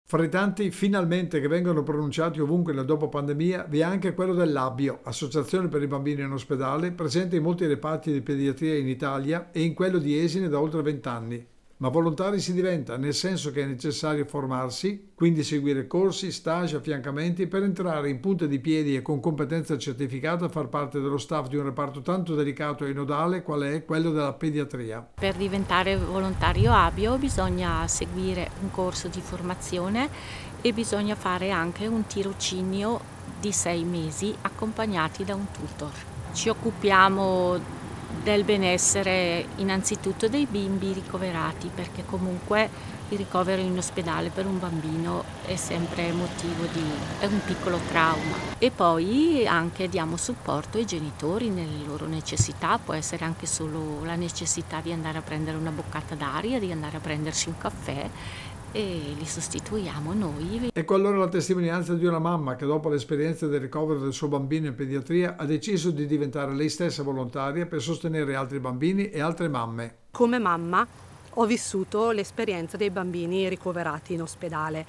Fra i tanti finalmente che vengono pronunciati ovunque nel dopo pandemia vi è anche quello dell'Abbio, associazione per i bambini in ospedale, presente in molti reparti di pediatria in Italia e in quello di Esine da oltre 20 anni. Ma volontari si diventa, nel senso che è necessario formarsi, quindi seguire corsi, stage, affiancamenti per entrare in punta di piedi e con competenza certificata a far parte dello staff di un reparto tanto delicato e nodale qual è quello della pediatria. Per diventare volontario Abbio bisogna seguire un corso di formazione e bisogna fare anche un tirocinio di 6 mesi accompagnati da un tutor. Ci occupiamo del benessere innanzitutto dei bimbi ricoverati, perché comunque il ricovero in ospedale per un bambino è sempre è un piccolo trauma. E poi anche diamo supporto ai genitori nelle loro necessità, può essere anche solo la necessità di andare a prendere una boccata d'aria, di andare a prendersi un caffè, e li sostituiamo noi. Ecco allora la testimonianza di una mamma che dopo l'esperienza del ricovero del suo bambino in pediatria ha deciso di diventare lei stessa volontaria per sostenere altri bambini e altre mamme. Come mamma ho vissuto l'esperienza dei bambini ricoverati in ospedale.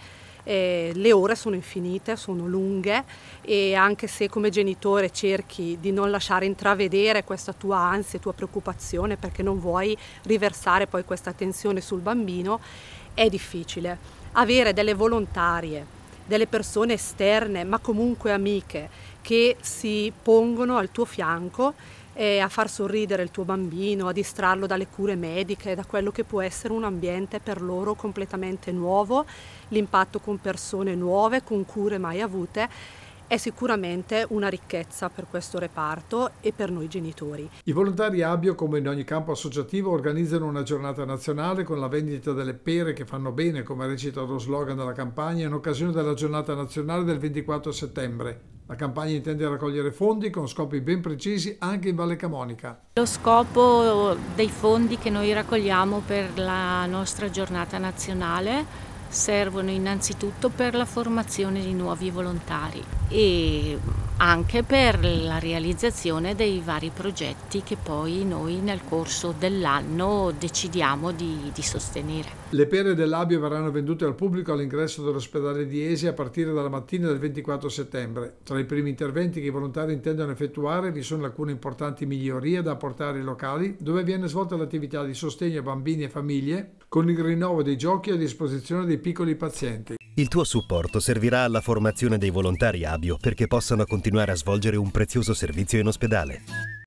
Le ore sono infinite, sono lunghe, e anche se come genitore cerchi di non lasciare intravedere questa tua ansia, tua preoccupazione, perché non vuoi riversare poi questa tensione sul bambino, è difficile. Avere delle volontarie, delle persone esterne, ma comunque amiche, che si pongono al tuo fianco a far sorridere il tuo bambino, a distrarlo dalle cure mediche, da quello che può essere un ambiente per loro completamente nuovo, l'impatto con persone nuove, con cure mai avute, è sicuramente una ricchezza per questo reparto e per noi genitori. I volontari Abbio, come in ogni campo associativo, organizzano una giornata nazionale con la vendita delle pere che fanno bene, come recita lo slogan della campagna, in occasione della giornata nazionale del 24 settembre. La campagna intende raccogliere fondi con scopi ben precisi anche in Valle Camonica. Lo scopo dei fondi che noi raccogliamo per la nostra giornata nazionale servono innanzitutto per la formazione di nuovi volontari e anche per la realizzazione dei vari progetti che poi noi nel corso dell'anno decidiamo di sostenere. Le pere dell'Abbio verranno vendute al pubblico all'ingresso dell'ospedale di Esi a partire dalla mattina del 24 settembre. Tra i primi interventi che i volontari intendono effettuare vi sono alcune importanti migliorie da apportare ai locali, dove viene svolta l'attività di sostegno a bambini e famiglie, con il rinnovo dei giochi a disposizione dei piccoli pazienti. Il tuo supporto servirà alla formazione dei volontari Abbio perché possano continuare a svolgere un prezioso servizio in ospedale.